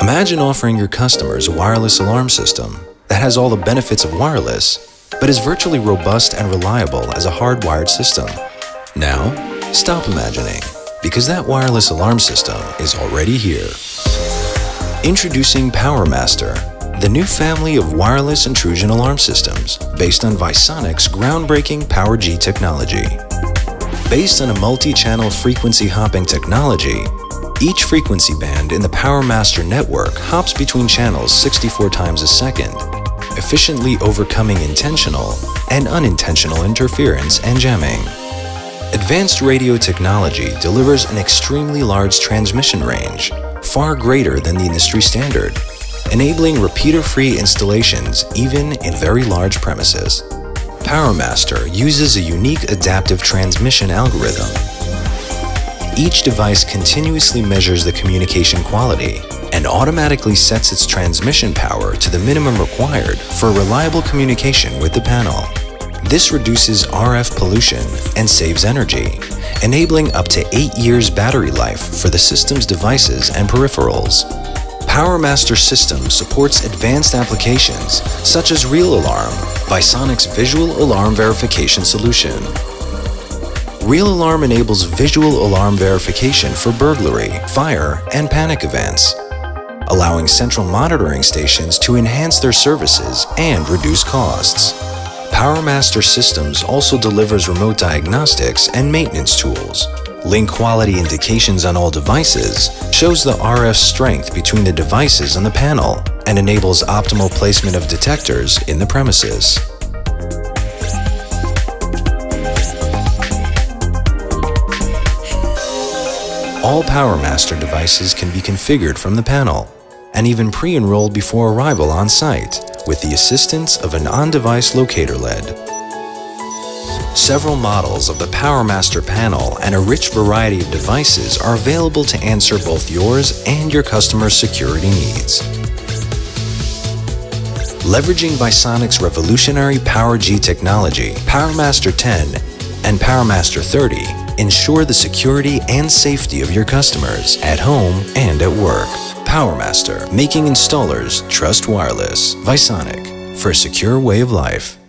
Imagine offering your customers a wireless alarm system that has all the benefits of wireless, but is virtually robust and reliable as a hardwired system. Now, stop imagining, because that wireless alarm system is already here. Introducing PowerMaster, the new family of wireless intrusion alarm systems based on Visonic's groundbreaking PowerG technology. Based on a multi-channel frequency hopping technology, each frequency band in the PowerMaster network hops between channels 64 times a second, efficiently overcoming intentional and unintentional interference and jamming. Advanced radio technology delivers an extremely large transmission range, far greater than the industry standard, enabling repeater-free installations even in very large premises. PowerMaster uses a unique adaptive transmission algorithm. Each device continuously measures the communication quality and automatically sets its transmission power to the minimum required for reliable communication with the panel. This reduces RF pollution and saves energy, enabling up to 8 years battery life for the system's devices and peripherals. PowerMaster system supports advanced applications such as Real Alarm, Visonic's visual alarm verification solution. Real Alarm enables visual alarm verification for burglary, fire, and panic events, allowing central monitoring stations to enhance their services and reduce costs. PowerMaster Systems also delivers remote diagnostics and maintenance tools. Link quality indications on all devices, shows the RF strength between the devices on the panel, and enables optimal placement of detectors in the premises. All PowerMaster devices can be configured from the panel, and even pre-enrolled before arrival on site, with the assistance of an on-device locator LED. Several models of the PowerMaster panel and a rich variety of devices are available to answer both yours and your customers' security needs. Leveraging Visonic's revolutionary PowerG technology, PowerMaster 10 and PowerMaster 30 ensure the security and safety of your customers at home and at work. PowerMaster, making installers trust wireless. Visonic, for a secure way of life.